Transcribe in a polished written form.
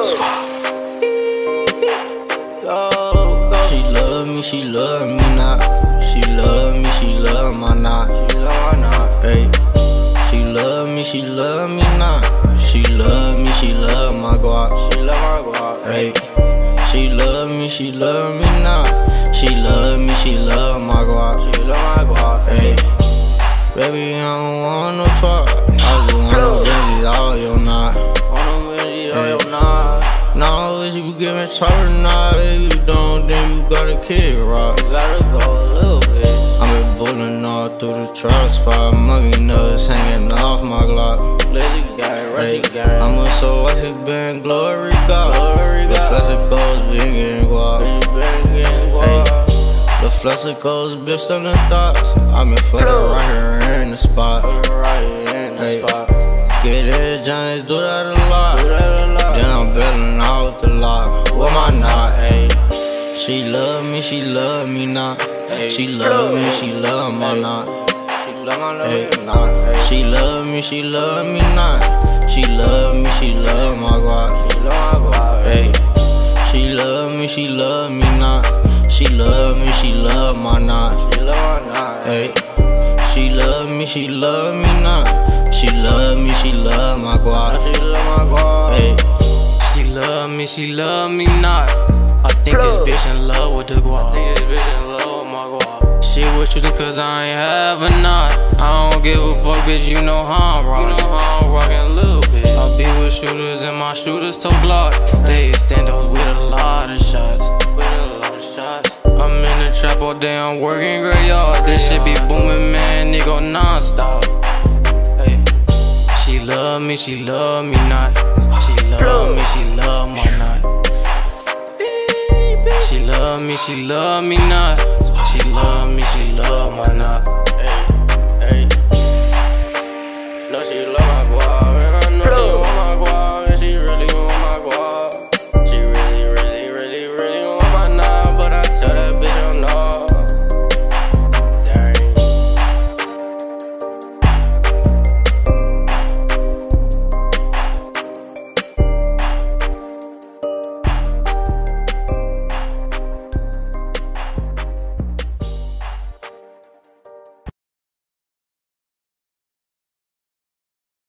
She love me not. She love me, she love my not. She love my not. Hey. She love me not. She love me, she love my guap. She love my guap. Hey. She love me not. She love me, she love my guap. She love my guap. Hey. Baby, I don't want no talk. I just want no digits, all your knot. Want no digits, all your knot. No, if you give me trouble now, if you don't, then you got a kid, rock. You gotta go a little bit. I'm been bulling all through the truck spot, mugging nuts hanging off my Glock. Lazy guy, rusty guy. I'm a so icy been glory God. The flex goes big and guap. Hey, the flex goes bitch on the thoughts. I'm in for the right here in the spot. Hey, get it, Johnny, do that a lot. Then I'm building out the lot. With my knot, ayy. She love me not. She love me, she love my knot. She love me not. She love my guap. Hey. She love me not. She love my knot. Hey. She love me not. She love my guap. Hey. She love me not. I think this bitch in love with the guap. She was choosing cause I ain't have a knot. I don't give a fuck, bitch, you know how I'm rockin'. A little bit. I be with shooters and my shooters to block. They extend those with a lot of shots. I'm in the trap all day, I'm working graveyard. This shit be booming, man, nigga, non-stop. Hey. She love me not. She love my knot. She love me not. She love my knot.